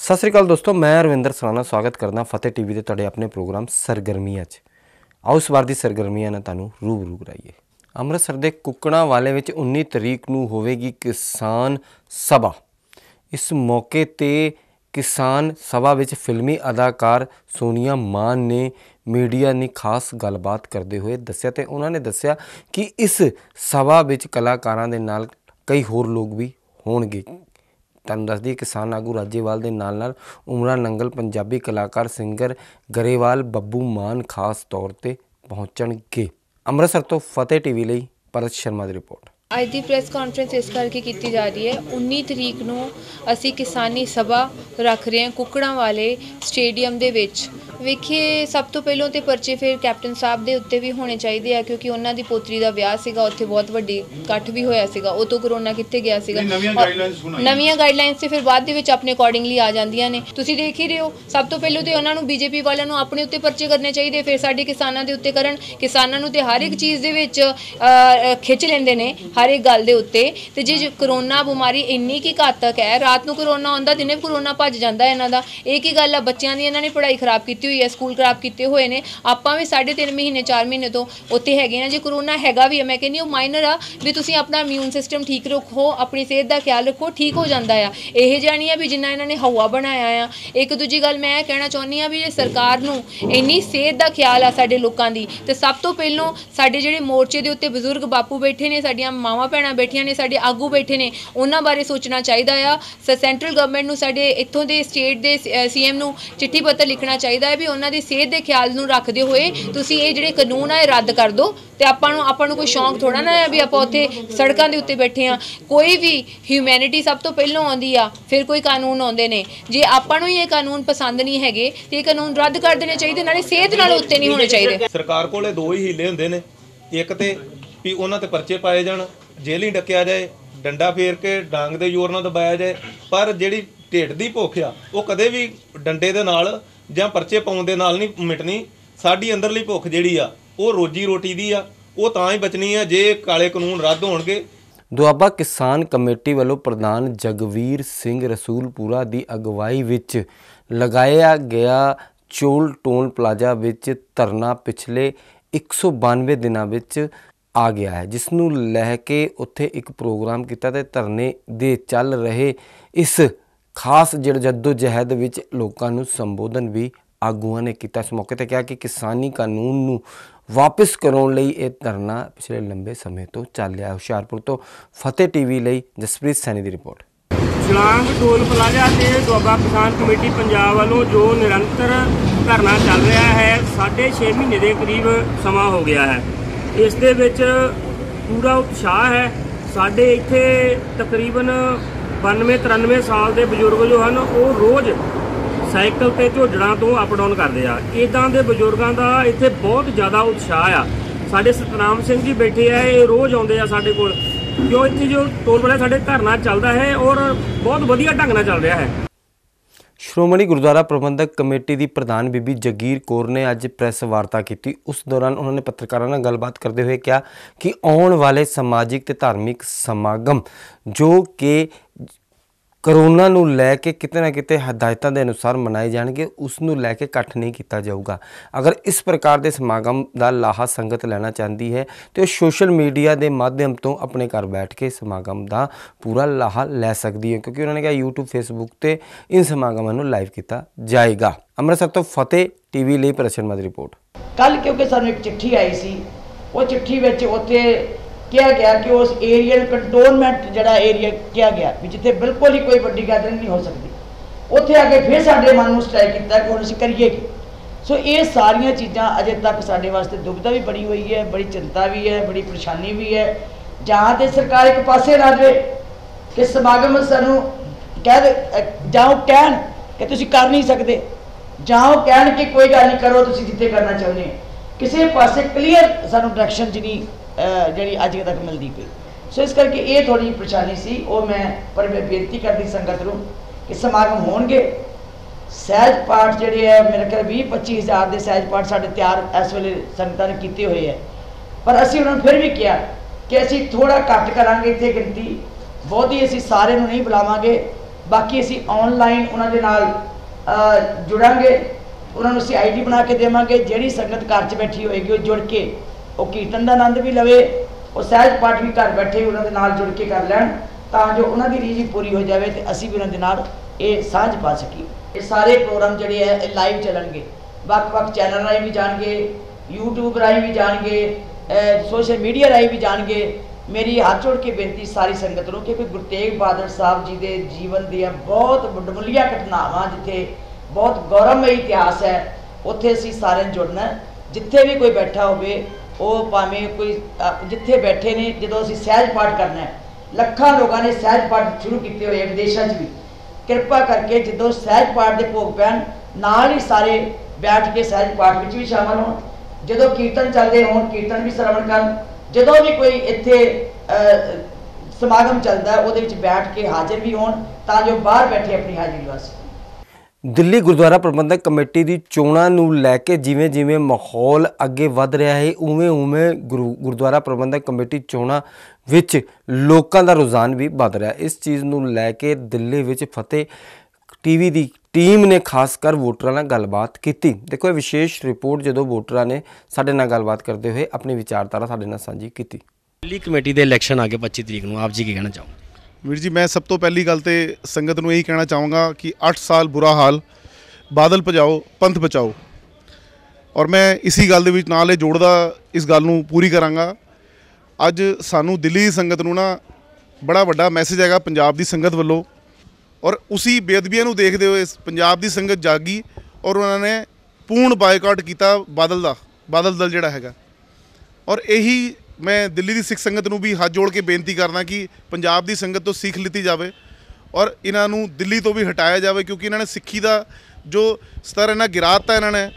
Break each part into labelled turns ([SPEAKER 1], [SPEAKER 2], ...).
[SPEAKER 1] सत श्री अकाल दोस्तों, मैं रविंदर सराना स्वागत करदा फतेह टीवी के तुहाडे अपने प्रोग्राम सरगर्मियां च। आओ इस बार की सरगर्मियां ने तुहानूं रूबरू कराइए। अमृतसर के कुकड़ांवाले में 19 तरीक नूं होवेगी किसान सभा। इस मौके ते किसान सभा विच फिल्मी अदाकार सोनिया मान ने मीडिया ने खास गलबात करते हुए दस्सिया ते उन्होंने दस्सिया कि इस सभा विच कलाकारां दे नाल कई होर लोग भी होणगे। तुहानूं दस दईए किसान आगू राजेवाल के नाल उमरा नंगल, पंजाबी कलाकार सिंगर गरेवाल, बब्बू मान खास तौर पर पहुँचणगे। अमृतसर तो फतेह टीवी लई परत शर्मा की रिपोर्ट।
[SPEAKER 2] ਅੱਜ ਦੀ ਪ੍ਰੈਸ ਕਾਨਫਰੰਸ ਇਸ ਕਰਕੇ ਕੀਤੀ ਜਾ ਰਹੀ ਹੈ। 19 ਤਰੀਕ ਨੂੰ ਅਸੀਂ ਕਿਸਾਨੀ ਸਭਾ ਰੱਖ ਰਹੇ ਹਾਂ ਕੁਕੜਾਂ ਵਾਲੇ ਸਟੇਡੀਅਮ ਦੇ ਵਿੱਚ। ਵੇਖੀਏ, ਸਭ ਤੋਂ ਪਹਿਲਾਂ ਤੇ ਪਰਚੇ ਫਿਰ ਕੈਪਟਨ ਸਾਹਿਬ ਦੇ ਉੱਤੇ ਵੀ ਹੋਣੇ ਚਾਹੀਦੇ ਆ, ਕਿਉਂਕਿ ਉਹਨਾਂ ਦੀ ਪੋਤਰੀ ਦਾ ਵਿਆਹ ਸੀਗਾ, ਉੱਥੇ ਬਹੁਤ ਵੱਡੀ ਇਕੱਠ ਵੀ ਹੋਇਆ ਸੀਗਾ। ਉਹ ਤੋਂ ਕਰੋਨਾ ਕਿੱਥੇ ਗਿਆ ਸੀਗਾ। ਨਵੀਆਂ ਗਾਈਡਲਾਈਨਸ ਤੇ ਫਿਰ ਬਾਅਦ ਦੇ ਵਿੱਚ ਆਪਣੇ ਅਕੋਰਡਿੰਗਲੀ ਆ ਜਾਂਦੀਆਂ ਨੇ। ਤੁਸੀਂ ਦੇਖ ਹੀ ਰਹੇ ਹੋ, ਸਭ ਤੋਂ ਪਹਿਲਾਂ ਤੇ ਉਹਨਾਂ ਨੂੰ ਬੀਜੇਪੀ ਵਾਲਿਆਂ ਨੂੰ ਆਪਣੇ ਉੱਤੇ ਪਰਚੇ ਕਰਨੇ ਚਾਹੀਦੇ, ਫਿਰ ਸਾਡੇ ਕਿਸਾਨਾਂ ਦੇ ਉੱਤੇ ਕਰਨ। ਕਿਸਾਨਾਂ ਨੂੰ ਤੇ ਹਰ ਇੱਕ ਚੀਜ਼ ਦੇ ਵਿੱਚ ਖਿੱਚ ਲੈਂਦੇ ਨੇ, हर एक गल के उत्ते। तो जे करोना बीमारी इन्नी की घातक है, रात को करोना आंदा, दिने करोना भज जाता इन्हों का। एक ही गल है, बच्चों की इन्होंने पढ़ाई खराब की हुई है, स्कूल खराब किए हुए हैं। आप भी 3.5 महीने 4 महीने तो उत्ते है ना। जो करोना हैगा भी है, मैं कहनी वो माइनर आ भी तुसीं अपना इम्यून सिस्टम ठीक रखो, अपनी सेहत का ख्याल रखो, ठीक हो जाता है। यह जिहा नहीं है भी जिन्ना इन्होंने हवा बनाया आ। एक दूजी गल मैं कहना चाहुंदी हाँ भी सरकार नूं इन्नी सेहत का ख्याल आ साडे लोकां दी, ते सब तो पहलों साडे जिहड़े मोर्चे दे उत्ते बजुर्ग बापू बैठे ने, साडियां मावां भैणां बैठियां ने, साडे आगू बैठे ने, उन्हां बारे सोचना चाहिदा आ। सेंट्रल गवर्नमेंट नूं साडे इत्थों दे स्टेट दे सीएम नूं चिट्ठी पत्र लिखना चाहिदा है भी उन्हां दी सेहत दे ख्याल नूं रखदे होए तुसीं इह जिहड़े कानून आ रद्द कर दो। ते आपां नूं कोई शौक थोड़ा ना है भी आपां उत्थे सड़कां दे उत्ते बैठे हाँ। कोई भी ह्यूमैनिटी सब तो पहलों आउंदी आ, फिर कोई कानून आउंदे ने। जे आपां नूं ये कानून पसंद नहीं हैगे ते कानून रद्द कर देने चाहिए, नाले सेहत नाल उत्ते नहीं होने चाहिए।
[SPEAKER 3] सरकार कोले दो ही हीले हुंदे ने, एक ते भी उन्हां ते परचे पाए जाण, जेल ही डकिया जाए, डंडा फेर के डांग दे जोर नाल दबाया जाए। पर जिहड़ी ढिड दी भुख आ वो कदे भी डंडे दे नाल जां परचे पाउण दे नाल नहीं मिटनी। साडी अंदरली भुख जिहड़ी आ वो रोजी रोटी दी आ, वो तां ही बचनी आ जे काले कानून रद्द होणगे।
[SPEAKER 1] दुआबा किसान कमेटी वालों प्रधान जगवीर सिंह रसूलपुरा की अगवाई विच लगाया गया चोल टोल प्लाजा विच धरना पिछले 192 दिनों विच आ गया है, जिसनों लैके उत्थे एक प्रोग्राम किया ते धरने दे चल रहे इस खास जद्दोजहद विच लोकां नूं संबोधन भी आगूआं ने किया। इस मौके ते कहा कि किसानी कानून नूं वापस कराउण लई ये धरना पिछले लंबे समय तो चल रहा है। हुशियारपुर तो फतेह टीवी लई जसप्रीत सैनी की रिपोर्ट।
[SPEAKER 4] छलांग टोल प्लाजा से दुआबा किसान कमेटी पंजाब वालों जो निरंतर धरना चल रहा है, 6.5 महीने के करीब समा हो गया है। इस दे विच पूरा उत्साह है। साडे इत्थे तकरीबन 92-93 साल के बजुर्ग जो हैं वो रोज़ साइकिल ते झोजड़ां तो अप डाउन करते हैं। इदां दे बजुर्गों का इत्थे बहुत ज़्यादा उत्साह आ। साडे सतनाम सिंह जी बैठे हैं, ये रोज़ आउंदे आ साडे कोल, क्यों इत्थे जो टोल प्लाजा साडे धरना चलता है और बहुत वधिया ढंग नाल चल रहा है।
[SPEAKER 1] श्रोमणी गुरुद्वारा प्रबंधक कमेटी की प्रधान बीबी जगीर कौर ने अज प्रैस वार्ता की। उस दौरान उन्होंने पत्रकारों नाल गलबात करते हुए कहा कि आने वाले समाजिक ते धार्मिक समागम जो कि करोना नूं लैके किते ना किते हदायतां दे अनुसार मनाए जाणगे, उसनूं लैके इकट्ठ नहीं किया जाऊगा। अगर इस प्रकार के समागम का लाहा संगत लेना चाहती है तो सोशल मीडिया के माध्यम तो अपने घर बैठ के समागम का पूरा लाहा लै सकती है, क्योंकि उन्होंने कहा यूट्यूब फेसबुक पर इन समागमों को लाइव किया जाएगा। अमृतसर तो फतेह टीवी लिए परत शर्मा की रिपोर्ट।
[SPEAKER 5] कल क्योंकि सानूं एक चिट्ठी आई सी, वो चिट्ठी विच उत्थे कहा गया कि उस एरिया कंटोनमेंट जड़ा एरिया किया गया भी जिथे बिल्कुल ही कोई बड़ी गैदरिंग नहीं हो सकती, उत्थे आके फिर साडे मन में स्ट्राइक किया कि हुण असीं करिए कि। सो ये सारिया चीज़ां अजे तक साडे वास्ते दुविधा भी बड़ी हुई है, बड़ी चिंता भी है, बड़ी परेशानी भी है। जां ते सरकार एक पासे रह जाए कि समागम सानूं कह जाओ कहण कि तुसीं कर नहीं सकते, जाओ कहण कि कोई गल नहीं करो तुसीं जिथे करना चाहुंदे। किसी पासे क्लीयर सानूं डायरैक्शन जी जी अज तक मिलती कोई। सो इस करके ये थोड़ी परेशानी सी, वो मैं पर बेनती करती संगत नूं कि समागम होणगे। सहज पाठ जिहड़े है मेरे ख्याल 20-25 हज़ार के सहज पाठ साढ़े तैयार इस वेले संगतां ने कीते हुए है, पर असीं उन्होंने फिर भी कहा कि असीं थोड़ा घट करांगे इत्थे गिनती, बहुती असीं सारे नूं नहीं बुलावांगे। ਬਾਕੀ ਅਸੀਂ ਆਨਲਾਈਨ ਉਹਨਾਂ ਦੇ ਨਾਲ ਜੁੜਾਂਗੇ, ਉਹਨਾਂ ਨੂੰ ਅਸੀਂ ਆਈਡੀ ਬਣਾ ਕੇ ਦੇਵਾਂਗੇ। ਜਿਹੜੀ ਸੰਗਤ ਘਰ 'ਚ ਬੈਠੀ ਹੋਏਗੀ ਉਹ ਜੁੜ ਕੇ ਉਹ ਕੀਰਤਨ ਦਾ ਆਨੰਦ ਵੀ ਲਵੇ, ਉਹ ਸਹਿਜ ਪਾਠ ਵੀ ਘਰ ਬੈਠੇ ਉਹਨਾਂ ਦੇ ਨਾਲ ਜੁੜ ਕੇ ਕਰ ਲੈਣ, ਤਾਂ ਜੋ ਉਹਨਾਂ ਦੀ ਰੀਝ ਪੂਰੀ ਹੋ ਜਾਵੇ ਤੇ ਅਸੀਂ ਵੀ ਉਹਨਾਂ ਦੇ ਨਾਲ ਇਹ ਸਾਂਝ ਪਾ ਸਕੀਏ। ਇਹ ਸਾਰੇ ਪ੍ਰੋਗਰਾਮ ਜਿਹੜੇ ਹੈ ਇਹ ਲਾਈਵ ਚੱਲਣਗੇ, ਵੱਖ-ਵੱਖ ਚੈਨਲ ਰਾਹੀਂ ਵੀ ਜਾਣਗੇ, YouTube ਰਾਹੀਂ ਵੀ ਜਾਣਗੇ, ਸੋਸ਼ਲ ਮੀਡੀਆ ਰਾਹੀਂ ਵੀ ਜਾਣਗੇ। ਮੇਰੀ ਹੱਥ ਜੋੜ ਕੇ ਬੇਨਤੀ ਸਾਰੀ ਸੰਗਤ ਨੂੰ ਕਿ ਗੁਰੂ ਤੇਗ ਬਹਾਦਰ ਸਾਹਿਬ ਜੀ ਦੇ ਜੀਵਨ ਦੀਆਂ ਬਹੁਤ ਵੱਡਮੁੱਲੀਆਂ ਘਟਨਾਵਾਂ, ਜਿੱਥੇ ਬਹੁਤ ਗੌਰਵਮਈ ਇਤਿਹਾਸ ਹੈ, ਉੱਥੇ ਅਸੀਂ ਸਾਰਿਆਂ ਨੇ ਜੁੜਨਾ। ਜਿੱਥੇ ਵੀ ਕੋਈ ਬੈਠਾ ਹੋਵੇ, ਉਹ ਭਾਵੇਂ ਕੋਈ ਜਿੱਥੇ ਬੈਠੇ ਨੇ, ਜਦੋਂ ਅਸੀਂ ਸਹਿਜ ਪਾਠ ਕਰਨਾ ਹੈ, ਲੱਖਾਂ ਲੋਕਾਂ ਨੇ ਸਹਿਜ ਪਾਠ ਸ਼ੁਰੂ ਕੀਤੇ ਹੋਏ ਵਿਦੇਸ਼ਾਂ 'ਚ ਵੀ, ਕਿਰਪਾ ਕਰਕੇ ਜਦੋਂ ਸਹਿਜ ਪਾਠ ਦੇ ਭੋਗ ਪੈਣ ਨਾਲ ਹੀ ਸਾਰੇ ਬੈਠ ਕੇ ਸਹਿਜ ਪਾਠ ਵਿੱਚ ਵੀ ਸ਼ਾਮਲ ਹੋਣ। ਜਦੋਂ ਕੀਰਤਨ ਚੱਲਦੇ ਹੋਣ ਕੀਰਤਨ ਵੀ ਸਰਵਣ ਕਰਨ। ਜਦੋਂ ਵੀ ਕੋਈ ਇੱਥੇ ਸਮਾਗਮ ਚੱਲਦਾ ਉਹਦੇ ਵਿੱਚ ਬੈਠ ਕੇ ਹਾਜ਼ਰ ਵੀ ਹੋਣ, ਤਾਂ ਜੋ ਬਾਹਰ ਬੈਠੇ ਆਪਣੀ ਹਾਜ਼ਰੀ ਲਵਾ ਸਕਣ।
[SPEAKER 1] ਦਿੱਲੀ ਗੁਰਦੁਆਰਾ ਪ੍ਰਬੰਧਕ ਕਮੇਟੀ ਦੀ ਚੋਣਾਂ ਨੂੰ ਲੈ ਕੇ ਜਿਵੇਂ ਜਿਵੇਂ ਮਾਹੌਲ ਅੱਗੇ ਵੱਧ ਰਿਹਾ ਹੈ, ਉਵੇਂ ਉਵੇਂ ਗੁਰਦੁਆਰਾ ਪ੍ਰਬੰਧਕ ਕਮੇਟੀ ਚੋਣਾਂ ਵਿੱਚ ਲੋਕਾਂ ਦਾ ਰੁਝਾਨ ਵੀ ਵੱਧ ਰਿਹਾ। ਇਸ ਚੀਜ਼ ਨੂੰ ਲੈ ਕੇ ਦਿੱਲੀ ਵਿੱਚ ਫਤਿਹ ਟੀਵੀ ਦੀ ਟੀਮ ਨੇ ਖਾਸ ਕਰ ਵੋਟਰਾਂ ਨਾਲ ਗੱਲਬਾਤ ਕੀਤੀ। ਦੇਖੋ ਇਹ ਵਿਸ਼ੇਸ਼ ਰਿਪੋਰਟ ਜਦੋਂ ਵੋਟਰਾਂ ਨੇ ਸਾਡੇ ਨਾਲ ਗੱਲਬਾਤ ਕਰਦੇ ਹੋਏ ਆਪਣੀ ਵਿਚਾਰਧਾਰਾ ਸਾਡੇ ਨਾਲ ਸਾਂਝੀ ਕੀਤੀ।
[SPEAKER 6] ਦਿੱਲੀ ਕਮੇਟੀ ਦੇ ਇਲੈਕਸ਼ਨ ਆ ਗਏ 25 ਤਰੀਕ ਨੂੰ, ਆਪ ਜੀ ਕੀ ਕਹਿਣਾ ਚਾਹੋ?
[SPEAKER 7] ਵੀਰ ਜੀ, ਮੈਂ ਸਭ ਤੋਂ ਪਹਿਲੀ ਗੱਲ ਤੇ ਸੰਗਤ ਨੂੰ ਇਹੀ ਕਹਿਣਾ ਚਾਹਾਂਗਾ ਕਿ 8 ਸਾਲ ਬੁਰਾ ਹਾਲ, ਬਾਦਲ ਭਜਾਓ ਪੰਥ ਬਚਾਓ। ਔਰ ਮੈਂ ਇसी ਗੱਲ ਦੇ ਵਿੱਚ ਨਾਲ ਇਹ ਜੋੜਦਾ ਇਸ ਗੱਲ ਨੂੰ ਪੂਰੀ ਕਰਾਂਗਾ। ਅੱਜ ਸਾਨੂੰ ਦਿੱਲੀ ਦੀ ਸੰਗਤ ਨੂੰ ਨਾ ਬੜਾ ਵੱਡਾ ਮੈਸੇਜ ਹੈਗਾ ਪੰਜਾਬ ਦੀ ਸੰਗਤ ਵੱਲੋਂ, ਔਰ ਉसी ਬੇਅਦਬੀਆਂ ਨੂੰ ਦੇਖਦੇ ਹੋਏ ਪੰਜਾਬ ਦੀ ਸੰਗਤ ਜਾਗੀ ਔਰ ਉਹਨਾਂ ਨੇ ਪੂਰਨ ਬਾਈਕਾਟ ਕੀਤਾ ਬਾਦਲ ਦਲ ਜਿਹੜਾ ਹੈਗਾ। ਔਰ ਇਹੀ ਮੈਂ ਦਿੱਲੀ ਦੀ ਸਿੱਖ ਸੰਗਤ ਨੂੰ ਵੀ ਹੱਥ ਜੋੜ ਕੇ ਬੇਨਤੀ ਕਰਦਾ ਕਿ ਪੰਜਾਬ ਦੀ ਸੰਗਤ ਤੋਂ ਸਿੱਖ ਲਿੱਤੀ ਜਾਵੇ ਔਰ ਇਹਨਾਂ ਨੂੰ ਦਿੱਲੀ ਤੋਂ ਵੀ ਹਟਾਇਆ ਜਾਵੇ, ਕਿਉਂਕਿ ਇਹਨਾਂ ਨੇ ਸਿੱਖੀ ਦਾ ਜੋ ਸਤਰ ਇਹਨਾਂ ਗਿਰਾਤਾ। ਇਹਨਾਂ ਨੇ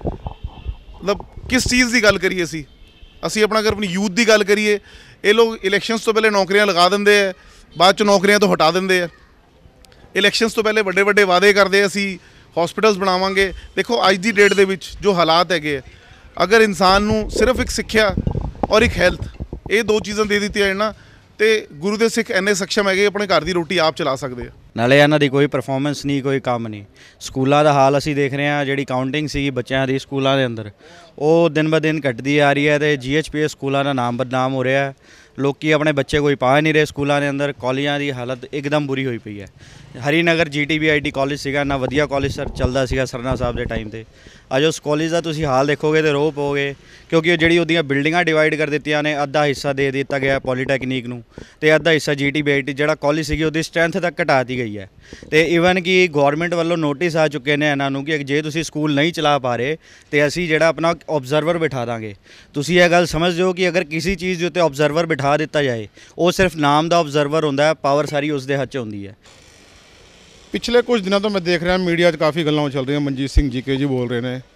[SPEAKER 7] ਮਤਲਬ ਕਿਸ ਚੀਜ਼ ਦੀ ਗੱਲ ਕਰੀਏ, ਅਸੀਂ ਆਪਣੀ ਯੂਥ ਦੀ ਗੱਲ ਕਰੀਏ, ਇਹ ਲੋਕ ਇਲੈਕਸ਼ਨਸ ਤੋਂ ਪਹਿਲੇ ਨੌਕਰੀਆਂ ਲਗਾ ਦਿੰਦੇ ਆ, ਬਾਅਦ 'ਚ ਨੌਕਰੀਆਂ ਤੋਂ ਹਟਾ ਦਿੰਦੇ ਆ। ਇਲੈਕਸ਼ਨਸ ਤੋਂ ਪਹਿਲੇ ਵੱਡੇ ਵੱਡੇ ਵਾਅਦੇ ਕਰਦੇ, ਅਸੀਂ ਹਸਪੀਟਲਸ ਬਣਾਵਾਂਗੇ। ਦੇਖੋ ਅੱਜ ਦੀ ਡੇਟ ਦੇ ਵਿੱਚ ਜੋ ਹਾਲਾਤ ਹੈਗੇ, ਅਗਰ ਇਨਸਾਨ ਨੂੰ ਸਿਰਫ ਇੱਕ ਸਿੱਖਿਆ ਔਰ ਇੱਕ ਹੈਲਥ, ਇਹ ਦੋ ਚੀਜ਼ਾਂ ਦੇ ਦਿੱਤੀਆਂ ਜਾਣ ਨਾ, ਤੇ ਗੁਰੂ ਦੇ ਸਿੱਖ ਇੰਨੇ ਸક્ષਮ ਹੈਗੇ ਆਪਣੇ ਘਰ ਦੀ ਰੋਟੀ ਆਪ ਚਲਾ ਸਕਦੇ ਆ।
[SPEAKER 6] ਨਾਲੇ ਇਹਨਾਂ ਦੀ ਕੋਈ ਪਰਫਾਰਮੈਂਸ ਨਹੀਂ, ਕੋਈ ਕੰਮ ਨਹੀਂ। ਸਕੂਲਾਂ ਦਾ ਹਾਲ ਅਸੀਂ ਦੇਖ ਰਹੇ ਹਾਂ, ਜਿਹੜੀ ਕਾਊਂਟਿੰਗ ਸੀ ਬੱਚਿਆਂ ਦੀ ਸਕੂਲਾਂ ਦੇ ਅੰਦਰ, ਉਹ ਦਿਨ ਬ ਦਿਨ ਘਟਦੀ ਆ ਰਹੀ ਹੈ ਤੇ GHPS ਸਕੂਲਾਂ ਦਾ ਨਾਮ ਬਦਨਾਮ ਹੋ ਰਿਹਾ ਹੈ। ਲੋਕੀ ਆਪਣੇ ਬੱਚੇ ਕੋਈ ਪਾ ਨਹੀਂ ਰਹੇ ਸਕੂਲਾਂ ਦੇ ਅੰਦਰ। ਕਾਲਜਾਂ ਦੀ ਹਾਲਤ ਇੱਕਦਮ ਬੁਰੀ ਹੋਈ ਪਈ ਹੈ। ਹਰੀਨਗਰ GTBIT ਕਾਲਜ ਸੀਗਾ, ਇੰਨਾ ਵਧੀਆ ਕਾਲਜ ਸਰ ਚੱਲਦਾ ਸੀਗਾ ਸਰਨਾ ਸਾਹਿਬ ਦੇ ਟਾਈਮ 'ਤੇ। ਅੱਜ ਉਸ ਕਾਲਜ ਦਾ ਤੁਸੀਂ ਹਾਲ ਦੇਖੋਗੇ ਤੇ ਰੋਹ ਪਓਗੇ, ਕਿਉਂਕਿ ਉਹ ਜਿਹੜੀ ਉਹਦੀਆਂ ਬਿਲਡਿੰਗਾਂ ਡਿਵਾਈਡ ਕਰ ਦਿੱਤੀਆਂ ਨੇ, ਅੱਧਾ ਹਿੱਸਾ ਦੇ ਦਿੱਤਾ ਗਿਆ ਪੋਲੀਟੈਕਨਿਕ ਨੂੰ ਤੇ ਅੱਧਾ ਹਿੱਸਾ GTBIT ਜਿਹੜਾ ਕਾਲਜ ਸੀਗੀ ਉਹਦੀ ਸਟਰੈਂਥ ਤੱਕ ਘਟਾ ਦਿੱਤੀ ਗਈ ਹੈ। ਤੇ ਈਵਨ ਕਿ ਗੌਰਮੈਂਟ ਵੱਲੋਂ ਨੋਟਿਸ ਆ ਚੁੱਕੇ ਨੇ ਇਹਨਾਂ ਨੂੰ ਕਿ ਜੇ ਤੁਸੀਂ ਸਕੂਲ ਨਹੀਂ ਚਲਾ ਪਾ ਰਹੇ ਤੇ ਅਸੀਂ ਜਿਹੜਾ ਆਪਣਾ ਆਬਜ਼ਰਵਰ ਬਿਠਾ ਦਾਂਗੇ। ਤੁਸੀਂ ਇਹ ਗੱਲ ਸਮਝਦੇ ਹੋ ਕਿ ਅਗਰ ਕਿਸੇ ਚੀਜ਼ ਦੇ ਉੱਤੇ ਆਬਜ਼ਰਵਰ ਬਿਠਾ ਦਿੱਤਾ ਜਾਏ, ਉਹ ਸਿਰਫ ਨਾਮ ਦਾ ਆਬਜ਼ਰਵਰ ਹੁੰਦਾ ਹੈ, ਪਾਵਰ ਸਾਰੀ ਉਸ ਦੇ ਹੱਥ 'ਚ ਹੁੰਦੀ ਹੈ।
[SPEAKER 7] ਪਿਛਲੇ ਕੁਝ ਦਿਨਾਂ ਤੋਂ ਮੈਂ ਦੇਖ ਰਿਹਾ ਮੀਡੀਆ 'ਚ ਕਾਫੀ ਗੱਲਾਂ ਚੱਲ ਰਹੀਆਂ। ਮਨਜੀਤ ਸਿੰਘ ਜੀਕੇ ਜੀ ਬੋਲ ਰਹੇ ਨੇ,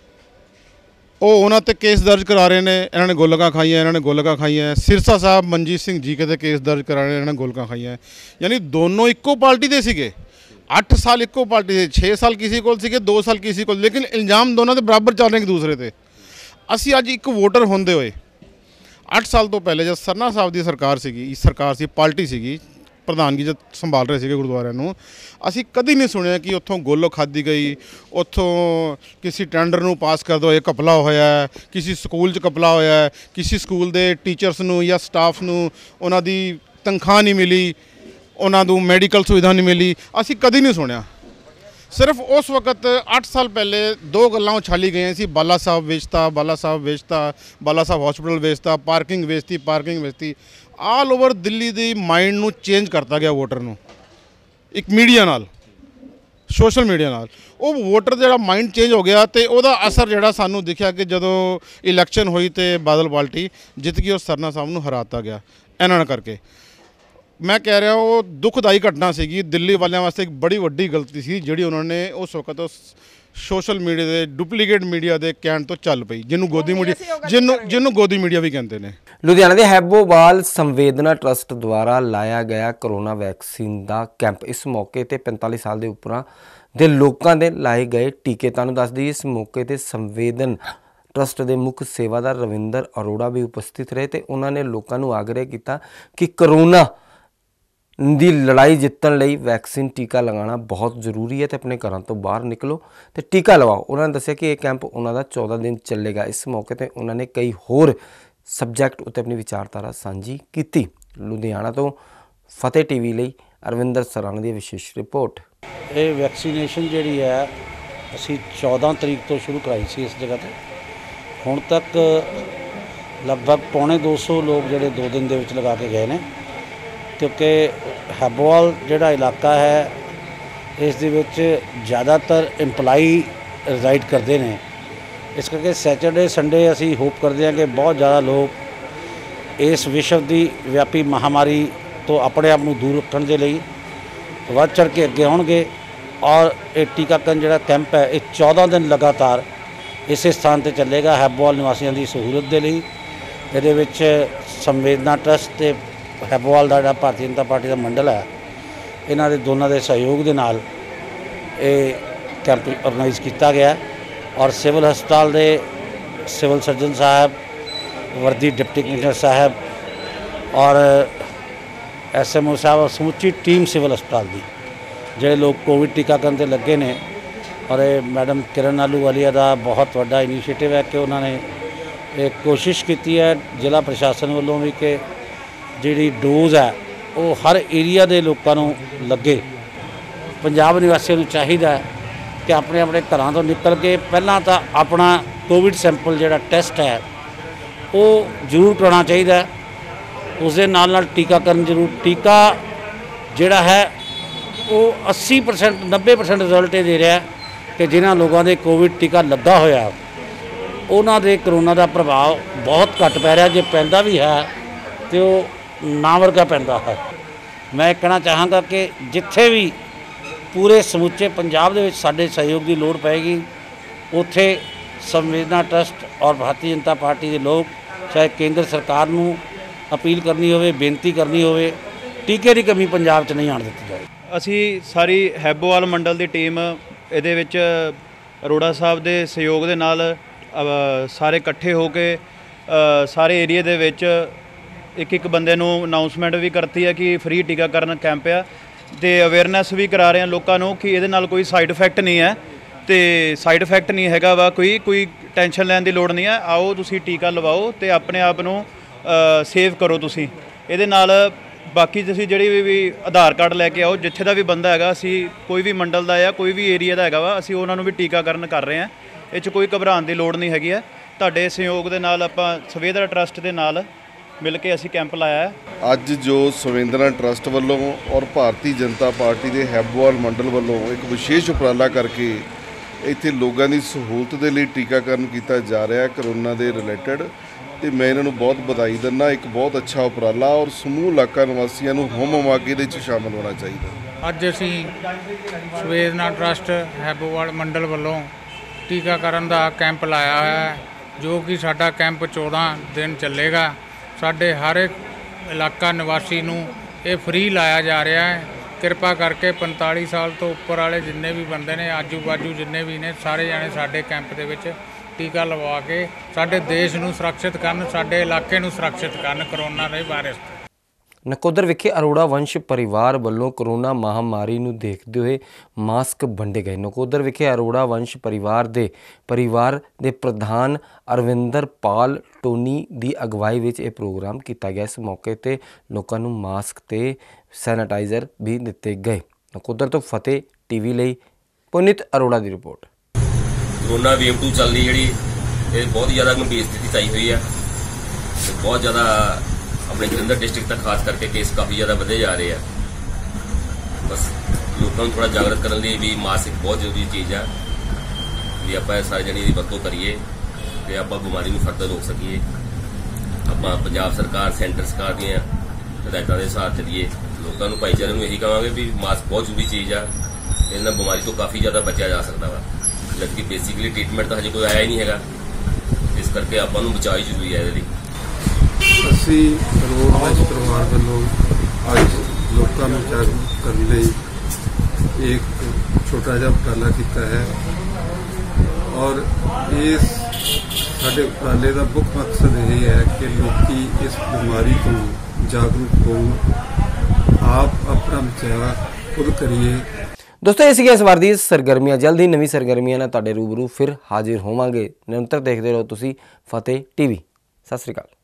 [SPEAKER 7] ਉਹ ਉਹਨਾਂ ਤੇ ਕੇਸ ਦਰਜ ਕਰਾ ਰਹੇ ਨੇ, ਇਹਨਾਂ ਨੇ ਗੋਲਕਾਂ ਖਾਈਆਂ, ਇਹਨਾਂ ਨੇ ਗੋਲਕਾਂ ਖਾਈਆਂ। ਸਿਰਸਾ ਸਾਹਿਬ ਮਨਜੀਤ ਸਿੰਘ ਜੀਕੇ ਤੇ ਕੇਸ ਦਰਜ ਕਰਾ ਰਹੇ, ਇਹਨਾਂ ਨੇ ਗੋਲਕਾਂ ਖਾਈਆਂ। ਯਾਨੀ ਦੋਨੋਂ ਇੱਕੋ ਪਾਰਟੀ ਦੇ ਸੀਗੇ, 8 ਸਾਲ ਇੱਕੋ ਪਾਰਟੀ ਦੇ, 6 ਸਾਲ ਕਿਸੇ ਕੋਲ ਸੀਗੇ, 2 ਸਾਲ ਕਿਸੇ ਕੋਲ, ਲੇਕਿਨ ਇਲਜ਼ਾਮ ਦੋਨਾਂ ਦੇ ਬਰਾਬਰ ਚੱਲ ਰਹੇ ਇੱਕ ਦੂਸਰੇ ਤੇ। ਅਸੀਂ ਅੱਜ ਇੱਕ ਵੋਟਰ ਹੁੰਦੇ ਹੋਏ 8 ਸਾਲ ਤੋਂ ਪਹਿਲੇ ਜਦ ਸਰਨਾ ਸਾਹਿਬ ਦੀ ਸਰਕਾਰ ਸੀ, ਪਾਰਟੀ ਸੀਗੀ, ਪ੍ਰਧਾਨਗੀ ਜਦ ਸੰਭਾਲ ਰਹੇ ਸੀਗੇ ਗੁਰਦੁਆਰਿਆਂ ਨੂੰ, ਅਸੀਂ ਕਦੀ ਨਹੀਂ ਸੁਣਿਆ ਕਿ ਉੱਥੋਂ ਗੋਲੋ ਖਾਧੀ ਗਈ, ਉੱਥੋਂ ਕਿਸੇ ਟੈਂਡਰ ਨੂੰ ਪਾਸ ਕਰ ਦਿਓ ਇਹ ਘਪਲਾ ਹੋਇਆ, ਕਿਸੇ ਸਕੂਲ 'ਚ ਘਪਲਾ ਹੋਇਆ, ਕਿਸੇ ਸਕੂਲ ਦੇ ਟੀਚਰਸ ਨੂੰ ਜਾਂ ਸਟਾਫ ਨੂੰ ਉਹਨਾਂ ਦੀ ਤਨਖਾਹ ਨਹੀਂ ਮਿਲੀ, ਉਹਨਾਂ ਨੂੰ ਮੈਡੀਕਲ ਸੁਵਿਧਾ ਨਹੀਂ ਮਿਲੀ। ਅਸੀਂ ਕਦੀ ਨਹੀਂ ਸੁਣਿਆ। ਸਿਰਫ ਉਸ ਵਕਤ 8 ਸਾਲ ਪਹਿਲੇ 2 ਗੱਲਾਂ ਉਛਾਲੀ ਗਈਆਂ ਸੀ, ਬਾਲਾ ਸਾਹਿਬ ਵੇਚਤਾ, ਬਾਲਾ ਸਾਹਿਬ ਹਸਪੀਟਲ ਵੇਚਤਾ, ਪਾਰਕਿੰਗ ਵੇਚਤੀ। ਆਲ ਓਵਰ ਦਿੱਲੀ ਦੀ ਮਾਈਂਡ ਨੂੰ ਚੇਂਜ ਕਰਤਾ ਗਿਆ ਵੋਟਰ ਨੂੰ, ਇੱਕ ਮੀਡੀਆ ਨਾਲ, ਸੋਸ਼ਲ ਮੀਡੀਆ ਨਾਲ। ਉਹ ਵੋਟਰ ਜਿਹੜਾ ਮਾਈਂਡ ਚੇਂਜ ਹੋ ਗਿਆ ਤੇ ਉਹਦਾ ਅਸਰ ਜਿਹੜਾ ਸਾਨੂੰ ਦਿਖਿਆ ਕਿ ਜਦੋਂ ਇਲੈਕਸ਼ਨ ਹੋਈ ਤੇ ਬਾਦਲ ਪਾਰਟੀ ਜਿੱਤ ਗਈ, ਉਹ ਸਰਨਾ ਸਾਹਿਬ ਨੂੰ ਹਰਾਤਾ ਗਿਆ ਇਹਨਾਂ ਕਰਕੇ। ਮੈਂ ਕਹਿ ਰਿਹਾ ਉਹ ਦੁਖਦਾਈ ਘਟਨਾ ਸੀਗੀ ਦਿੱਲੀ ਵਾਲਿਆਂ ਵਾਸਤੇ, ਇੱਕ ਬੜੀ ਵੱਡੀ ਗਲਤੀ ਸੀ ਜਿਹੜੀ ਉਹਨਾਂ ਨੇ ਉਸ ਵਕਤ ਸੋਸ਼ਲ ਮੀਡੀਆ ਦੇ ਡੁਪਲੀਕੇਟ ਮੀਡੀਆ ਦੇ ਕਹਿਣ ਤੋਂ ਚੱਲ ਪਈ, ਜਿਹਨੂੰ ਗੋਦੀ ਮੀਡੀਆ ਵੀ ਕਹਿੰਦੇ ਨੇ।
[SPEAKER 1] ਲੁਧਿਆਣਾ ਦੇ ਹੈਬੋਵਾਲ ਸੰਵੇਦਨਾ ਟਰਸਟ ਦੁਆਰਾ ਲਾਇਆ ਗਿਆ ਕਰੋਨਾ ਵੈਕਸੀਨ ਦਾ ਕੈਂਪ। ਇਸ ਮੌਕੇ ਤੇ 45 ਸਾਲ ਦੇ ਉੱਪਰਾਂ ਦੇ ਲੋਕਾਂ ਦੇ ਲਾਏ ਗਏ ਟੀਕੇ। ਤੁਹਾਨੂੰ ਦੱਸ ਦਈਏ ਇਸ ਮੌਕੇ ਤੇ ਸੰਵੇਦਨ ਟਰਸਟ ਦੇ ਮੁੱਖ ਸੇਵਾਦਾਰ ਰਵਿੰਦਰ ਅਰੋੜਾ ਵੀ ਉਪਸਥਿਤ ਰਹੇ ਤੇ ਉਹਨਾਂ ਨੇ ਲੋਕਾਂ ਨੂੰ ਆਗਰੇ ਕੀਤਾ ਕਿ ਕਰੋਨਾ ਦੀ ਲੜਾਈ ਜਿੱਤਣ ਲਈ ਵੈਕਸੀਨ ਟੀਕਾ ਲਗਾਉਣਾ ਬਹੁਤ ਜ਼ਰੂਰੀ ਹੈ ਤੇ ਆਪਣੇ ਘਰਾਂ ਤੋਂ ਬਾਹਰ ਨਿਕਲੋ ਤੇ ਟੀਕਾ ਲਵਾਓ। ਉਹਨਾਂ ਨੇ ਦੱਸਿਆ ਕਿ ਇਹ ਕੈਂਪ ਉਹਨਾਂ ਦਾ 14 ਦਿਨ ਚੱਲੇਗਾ। ਇਸ ਮੌਕੇ ਤੇ ਉਹਨਾਂ ਨੇ ਕਈ ਹੋਰ ਸਬਜੈਕਟ ਉੱਤੇ ਆਪਣੀ ਵਿਚਾਰਧਾਰਾ ਸਾਂਝੀ ਕੀਤੀ। ਲੁਧਿਆਣਾ ਤੋਂ ਫਤਿਹ ਟੀਵੀ ਲਈ ਅਰਵਿੰਦਰ ਸਰਾਣਾ ਦੀ ਵਿਸ਼ੇਸ਼ ਰਿਪੋर्ट।
[SPEAKER 8] ਇਹ ਵੈਕਸੀਨੇਸ਼ਨ ਜਿਹੜੀ ਹੈ ਅਸੀਂ 14 ਤਰੀਕ ਤੋਂ ਸ਼ੁਰੂ ਕਰਾਈ ਸੀ ਇਸ ਜਗ੍ਹਾ ਤੇ। ਹੁਣ ਤੱਕ ਲਗਭਗ ਪੌਣੇ 200 ਲੋਕ ਜਿਹੜੇ 2 ਦਿਨ ਦੇ ਵਿੱਚ ਲਗਾ ਕੇ ਗਏ ਨੇ, ਕਿਉਂਕਿ ਹੈਬੋਵਾਲ ਜਿਹੜਾ ਇਲਾਕਾ ਹੈ ਇਸ ਦੇ ਵਿੱਚ ਜ਼ਿਆਦਾਤਰ ਇੰਪਲਾਈ ਰਿਜ਼ਾਈਡ ਕਰਦੇ ਨੇ। ਇਸ ਕਰਕੇ ਸੈਟਰਡੇ ਸੰਡੇ ਅਸੀਂ ਹੋਪ ਕਰਦੇ ਹਾਂ ਕਿ ਬਹੁਤ ਜ਼ਿਆਦਾ ਲੋਕ ਇਸ ਵਿਸ਼ਵ ਦੀ ਵਿਆਪੀ ਮਹਾਮਾਰੀ ਤੋਂ ਆਪਣੇ ਆਪ ਨੂੰ ਦੂਰ ਰੱਖਣ ਦੇ ਲਈ ਵੱਧ ਚੜ੍ਹ ਕੇ ਅੱਗੇ ਆਉਣਗੇ। ਔਰ ਇਹ ਟੀਕਾਕਰਨ ਜਿਹੜਾ ਕੈਂਪ ਹੈ ਇਹ 14 ਦਿਨ ਲਗਾਤਾਰ ਇਸੇ ਸਥਾਨ ਤੇ ਚੱਲੇਗਾ ਹੈਬੋਵਾਲ ਨਿਵਾਸੀਆਂ ਦੀ ਸਹੂਲਤ ਦੇ ਲਈ। ਇਹਦੇ ਵਿੱਚ ਸੰਵੇਦਨਾ ਟਰਸਟ ਤੇ ਹੈਬੋਵਾਲ ਦਾ ਜਿਹੜਾ ਭਾਰਤੀ ਜਨਤਾ ਪਾਰਟੀ ਦਾ ਮੰਡਲ ਹੈ, ਇਹਨਾਂ ਦੇ ਦੋਨਾਂ ਦੇ ਸਹਿਯੋਗ ਦੇ ਨਾਲ ਇਹ ਕੈਂਪ ਆਰਗੇਨਾਈਜ਼ ਕੀਤਾ ਗਿਆ। ਔਰ ਸਿਵਲ ਹਸਪਤਾਲ ਦੇ ਸਿਵਲ ਸਰਜਨ ਸਾਹਿਬ, ਵਰਦੀ ਡਿਪਟੀ ਕਮਿਸ਼ਨਰ ਸਾਹਿਬ ਔਰ SMO ਸਾਹਿਬ ਔਰ ਸਮੁੱਚੀ ਟੀਮ ਸਿਵਲ ਹਸਪਤਾਲ ਦੀ ਜਿਹੜੇ ਲੋਕ ਕੋਵਿਡ ਟੀਕਾਕਰਨ 'ਤੇ ਲੱਗੇ ਨੇ। ਔਰ ਇਹ ਮੈਡਮ ਕਿਰਨ ਆਹਲੂਵਾਲੀਆ ਦਾ ਬਹੁਤ ਵੱਡਾ ਇਨੀਸ਼ੀਏਟਿਵ ਹੈ ਕਿ ਉਹਨਾਂ ਨੇ ਇਹ ਕੋਸ਼ਿਸ਼ ਕੀਤੀ ਹੈ ਜ਼ਿਲ੍ਹਾ ਪ੍ਰਸ਼ਾਸਨ ਵੱਲੋਂ ਵੀ ਕਿ ਜਿਹੜੀ ਡੋਜ਼ ਹੈ ਉਹ ਹਰ ਏਰੀਆ ਦੇ ਲੋਕਾਂ ਨੂੰ ਲੱਗੇ। ਪੰਜਾਬ ਨਿਵਾਸੀਆਂ ਨੂੰ ਚਾਹੀਦਾ ਹੈ ਕਿ ਆਪਣੇ ਆਪਣੇ ਘਰਾਂ ਤੋਂ ਨਿਕਲ ਕੇ ਪਹਿਲਾਂ ਤਾਂ ਆਪਣਾ ਕੋਵਿਡ ਸੈਂਪਲ ਜਿਹੜਾ ਟੈਸਟ ਹੈ ਉਹ ਜ਼ਰੂਰ ਕਰਾਉਣਾ ਚਾਹੀਦਾ। ਉਸ ਦੇ ਨਾਲ ਟੀਕਾਕਰਨ ਜ਼ਰੂਰ। ਟੀਕਾ ਜਿਹੜਾ ਹੈ ਉਹ 80% 90% ਰਿਜ਼ਲਟ ਇਹ ਦੇ ਰਿਹਾ ਕਿ ਜਿਨ੍ਹਾਂ ਲੋਕਾਂ ਦੇ ਕੋਵਿਡ ਟੀਕਾ ਲੱਗਾ ਹੋਇਆ ਉਹਨਾਂ ਦੇ ਕਰੋਨਾ ਦਾ ਪ੍ਰਭਾਵ ਬਹੁਤ ਘੱਟ ਪੈ ਰਿਹਾ। ਜੇ ਪੈਂਦਾ ਵੀ ਹੈ ਤੇ ਉਹ ਨਾ ਵਰਗਾ ਪੈਂਦਾ ਹੈ। ਮੈਂ ਕਹਿਣਾ ਚਾਹਾਂਗਾ ਕਿ ਜਿੱਥੇ ਵੀ ਪੂਰੇ ਸਮੁੱਚੇ ਪੰਜਾਬ ਦੇ ਵਿੱਚ ਸਾਡੇ ਸਹਿਯੋਗ ਦੀ ਲੋੜ ਪਏਗੀ, ਉੱਥੇ ਸੰਵੇਦਨਾ ਟਰਸਟ ਔਰ ਭਾਰਤੀ ਜਨਤਾ ਪਾਰਟੀ ਦੇ ਲੋਕ ਚਾਹੇ ਕੇਂਦਰ ਸਰਕਾਰ ਨੂੰ ਅਪੀਲ ਕਰਨੀ ਹੋਵੇ, ਬੇਨਤੀ ਕਰਨੀ ਹੋਵੇ, ਟੀਕੇ ਦੀ ਕਮੀ ਪੰਜਾਬ 'ਚ ਨਹੀਂ ਆਉਣ ਦਿੱਤੀ ਜਾਏ।
[SPEAKER 6] ਅਸੀਂ ਸਾਰੀ ਹੈਬੋਵਾਲ ਮੰਡਲ ਦੀ ਟੀਮ ਇਹਦੇ ਵਿੱਚ ਅਰੋੜਾ ਸਾਹਿਬ ਦੇ ਸਹਿਯੋਗ ਦੇ ਨਾਲ ਸਾਰੇ ਇਕੱਠੇ ਹੋ ਕੇ ਸਾਰੇ ਏਰੀਏ ਦੇ ਵਿੱਚ ਇੱਕ ਬੰਦੇ ਨੂੰ ਅਨਾਉਂਸਮੈਂਟ ਵੀ ਕਰਤੀ ਹੈ ਕਿ ਫ੍ਰੀ ਟੀਕਾਕਰਨ ਕੈਂਪ ਆ ਤੇ ਅਵੇਅਰਨੈਸ ਵੀ ਕਰਾ ਰਹੇ ਹਾਂ ਲੋਕਾਂ ਨੂੰ ਕਿ ਇਹਦੇ ਨਾਲ ਕੋਈ ਸਾਈਡ ਇਫੈਕਟ ਨਹੀਂ ਹੈ ਤੇ ਸਾਈਡ ਇਫੈਕਟ ਨਹੀਂ ਹੈਗਾ ਵਾ, ਕੋਈ ਟੈਨਸ਼ਨ ਲੈਣ ਦੀ ਲੋੜ ਨਹੀਂ ਹੈ। ਆਓ ਤੁਸੀਂ ਟੀਕਾ ਲਵਾਓ ਤੇ ਆਪਣੇ ਆਪ ਨੂੰ ਸੇਵ ਕਰੋ ਤੁਸੀਂ ਇਹਦੇ ਨਾਲ। ਬਾਕੀ ਤੁਸੀਂ ਜਿਹੜੀ ਵੀ ਆਧਾਰ ਕਾਰਡ ਲੈ ਕੇ ਆਓ, ਜਿੱਥੇ ਦਾ ਵੀ ਬੰਦਾ ਹੈਗਾ, ਅਸੀਂ ਕੋਈ ਵੀ ਮੰਡਲ ਦਾ ਜਾਂ ਕੋਈ ਵੀ ਏਰੀਆ ਦਾ ਹੈਗਾ ਵਾ, ਅਸੀਂ ਉਹਨਾਂ ਨੂੰ ਵੀ ਟੀਕਾਕਰਨ ਕਰ ਰਹੇ ਹਾਂ। ਇਹ 'ਚ ਕੋਈ ਘਬਰਾਉਣ ਦੀ ਲੋੜ ਨਹੀਂ ਹੈਗੀ ਹੈ। ਤੁਹਾਡੇ ਸਹਿਯੋਗ ਦੇ ਨਾਲ ਆਪਾਂ ਸੰਵੇਦਨਾ ਟਰਸਟ ਦੇ ਨਾਲ ਮਿਲ ਕੇ ਅਸੀਂ ਕੈਂਪ ਲਾਇਆ ਹੈ।
[SPEAKER 7] ਅੱਜ ਜੋ ਸੰਵੇਦਨਾ ਟਰਸਟ ਵੱਲੋਂ ਔਰ ਭਾਰਤੀ ਜਨਤਾ ਪਾਰਟੀ ਦੇ ਹੈਬੋਵਾਲ ਮੰਡਲ ਵੱਲੋਂ ਇੱਕ ਵਿਸ਼ੇਸ਼ ਉਪਰਾਲਾ ਕਰਕੇ ਇੱਥੇ ਲੋਕਾਂ ਦੀ ਸਹੂਲਤ ਦੇ ਲਈ ਟੀਕਾਕਰਨ ਕੀਤਾ ਜਾ ਰਿਹਾ ਹੈ ਕਰੋਨਾ ਦੇ ਰਿਲੇਟਡ, ਤੇ ਮੈਂ ਇਹਨਾਂ ਨੂੰ ਬਹੁਤ ਵਧਾਈ ਦਿੰਦਾ। ਇੱਕ ਬਹੁਤ ਅੱਛਾ ਉਪਰਾਲਾ ਔਰ ਸਮੂਹ ਇਲਾਕਾ ਨਿਵਾਸੀਆਂ ਨੂੰ ਹੁੰਮ-ਹੁਮਾ ਕੇ ਇਹਦੇ 'ਚ ਸ਼ਾਮਲ ਹੋਣਾ ਚਾਹੀਦਾ।
[SPEAKER 9] ਅੱਜ ਅਸੀਂ ਸੰਵੇਦਨਾ ਟਰਸਟ ਹੈਬੋਵਾਲ ਮੰਡਲ ਵੱਲੋਂ ਟੀਕਾਕਰਨ ਦਾ ਕੈਂਪ ਲਾਇਆ ਹੋਇਆ ਹੈ, ਜੋ ਕਿ ਸਾਡਾ ਕੈਂਪ 14 ਦਿਨ ਚੱਲੇਗਾ। ਸਾਡੇ ਹਰ ਇੱਕ ਇਲਾਕਾ ਨਿਵਾਸੀ ਨੂੰ ਇਹ ਫ੍ਰੀ ਲਾਇਆ ਜਾ ਰਿਹਾ ਹੈ। ਕਿਰਪਾ ਕਰਕੇ 45 ਸਾਲ ਤੋਂ ਉੱਪਰ ਵਾਲੇ ਜਿੰਨੇ ਵੀ ਬੰਦੇ ਨੇ, ਆਜੂ ਬਾਜੂ ਜਿੰਨੇ ਵੀ ਨੇ, ਸਾਰੇ ਜਾਣੇ ਸਾਡੇ ਕੈਂਪ ਦੇ ਵਿੱਚ ਟੀਕਾ ਲਵਾ ਕੇ ਸਾਡੇ ਦੇਸ਼ ਨੂੰ ਸੁਰੱਖਿਅਤ ਕਰਨ, ਸਾਡੇ ਇਲਾਕੇ ਨੂੰ ਸੁਰੱਖਿਅਤ ਕਰਨ ਕਰੋਨਾ ਦੇ ਵਾਇਰਸ ਤੋਂ।
[SPEAKER 1] ਨਕੋਦਰ ਵਿਖੇ ਅਰੋੜਾ ਵੰਸ਼ ਪਰਿਵਾਰ ਵੱਲੋਂ ਕਰੋਨਾ ਮਹਾਮਾਰੀ ਨੂੰ ਦੇਖਦੇ ਹੋਏ ਮਾਸਕ ਵੰਡੇ ਗਏ। ਨਕੋਦਰ ਵਿਖੇ ਅਰੋੜਾ ਵੰਸ਼ ਪਰਿਵਾਰ ਦੇ ਪ੍ਰਧਾਨ ਅਰਵਿੰਦਰ ਪਾਲ ਟੋਨੀ ਦੀ ਅਗਵਾਈ ਵਿੱਚ ਇਹ ਪ੍ਰੋਗਰਾਮ ਕੀਤਾ ਗਿਆ। ਇਸ ਮੌਕੇ ਤੇ ਲੋਕਾਂ ਨੂੰ ਮਾਸਕ ਤੇ ਸੈਨੀਟਾਈਜ਼ਰ ਵੀ ਦਿੱਤੇ ਗਏ। ਨਕੋਦਰ ਤੋਂ ਫਤਿਹ ਟੀਵੀ ਲਈ ਪੁਨੀਤ ਅਰੋੜਾ ਦੀ ਰਿਪੋਰਟ।
[SPEAKER 10] ਕਰੋਨਾ ਵੇਵ 2 ਚੱਲਦੀ ਜਿਹੜੀ ਇਹ ਬਹੁਤ ਜ਼ਿਆਦਾ ਗੰਭੀਰ ਸਥਿਤੀ 'ਚ ਆਈ ਹੋਈ ਆ ਤੇ ਬਹੁਤ ਜ਼ਿਆਦਾ ਆਪਣੇ ਜਲੰਧਰ ਡਿਸਟ੍ਰਿਕਟ ਤੱਕ ਖਾਸ ਕਰਕੇ ਕੇਸ ਕਾਫੀ ਜ਼ਿਆਦਾ ਵਧੇ ਜਾ ਰਹੇ ਆ। ਬਸ ਲੋਕਾਂ ਨੂੰ ਥੋੜਾ ਜਾਗਰਤ ਕਰਨ ਲਈ ਵੀ ਮਾਸਕ ਬਹੁਤ ਜ਼ਰੂਰੀ ਚੀਜ਼ ਆ ਵੀ ਆਪਾਂ ਸਾਰੇ ਜਣੇ ਦੀ ਵਰਤੋਂ ਕਰੀਏ ਤੇ ਆਪਾਂ ਬਿਮਾਰੀ ਨੂੰ ਫਟਦਾ ਰੋਕ ਸਕੀਏ। ਆਪਾਂ ਪੰਜਾਬ ਸਰਕਾਰ, ਸੈਂਟਰ ਸਰਕਾਰ ਦੀਆਂ ਹਦਾਇਤਾਂ ਦੇ ਸਾਥ ਚੱਲੀਏ। ਲੋਕਾਂ ਨੂੰ, ਭਾਈਚਾਰੇ ਨੂੰ ਇਹੀ ਕਹਾਂਗੇ ਵੀ ਮਾਸਕ ਬਹੁਤ ਜ਼ਰੂਰੀ ਚੀਜ਼ ਆ, ਇਹਦੇ ਨਾਲ ਬਿਮਾਰੀ ਤੋਂ ਕਾਫੀ ਜ਼ਿਆਦਾ ਬਚਿਆ ਜਾ ਸਕਦਾ ਵਾ। ਜਦਕਿ ਬੇਸਿਕਲੀ ਟ੍ਰੀਟਮੈਂਟ ਤਾਂ ਹਜੇ ਕੋਈ ਆਇਆ ਹੀ ਨਹੀਂ ਹੈਗਾ, ਇਸ ਕਰਕੇ ਆਪਾਂ ਨੂੰ ਬਚਾਅ ਹੀ ਜ਼ਰੂਰੀ ਹੈ ਇਹਦੇ ਲਈ।
[SPEAKER 11] ਅਸੀਂ ਅਰੋੜਾ ਵੰਸ਼ ਪਰਿਵਾਰ ਵੱਲੋਂ ਅੱਜ ਲੋਕਾਂ ਨੂੰ ਜਾਗਰੂਕ ਕਰਨ ਲਈ ਇੱਕ ਛੋਟਾ ਜਿਹਾ ਉਪਰਾਲਾ ਕੀਤਾ ਹੈ ਔਰ ਇਸ ਸਾਡੇ ਉਪਰਾਲੇ ਦਾ ਮੁੱਖ ਮਕਸਦ ਇਹ ਹੈ ਕਿ ਲੋਕੀ ਇਸ ਬਿਮਾਰੀ ਤੋਂ ਜਾਗਰੂਕ ਹੋਣ, ਆਪ ਆਪਣਾ ਬਚਾਅ ਖੁਦ ਕਰੀਏ।
[SPEAKER 1] ਦੋਸਤੋ ਇਹ ਸੀਗੀਆਂ ਇਸ ਵਾਰ ਦੀ ਸਰਗਰਮੀਆਂ। ਜਲਦ ਹੀ ਨਵੀਂ ਸਰਗਰਮੀਆਂ ਨਾਲ ਤੁਹਾਡੇ ਰੂਬਰੂ ਫਿਰ ਹਾਜ਼ਰ ਹੋਵਾਂਗੇ। ਨਿਰੰਤਰ ਦੇਖਦੇ ਰਹੋ ਤੁਸੀਂ ਫਤਿਹ ਟੀਵੀ। ਸਤਿ ਸ਼੍ਰੀ ਅਕਾਲ।